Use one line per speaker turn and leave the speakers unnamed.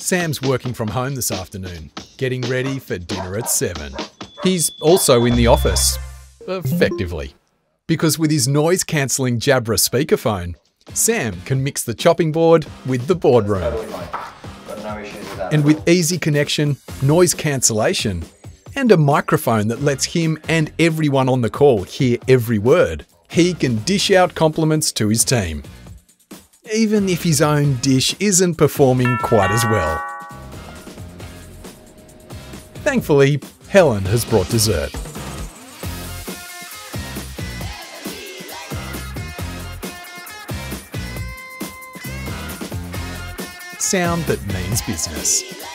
Sam's working from home this afternoon, getting ready for dinner at 7. He's also in the office, effectively, because with his noise-cancelling Jabra speakerphone, Sam can mix the chopping board with the boardroom. And with easy connection, noise cancellation, and a microphone that lets him and everyone on the call hear every word, he can dish out compliments to his team, even if his own dish isn't performing quite as well. Thankfully, Helen has brought dessert. Sound that means business.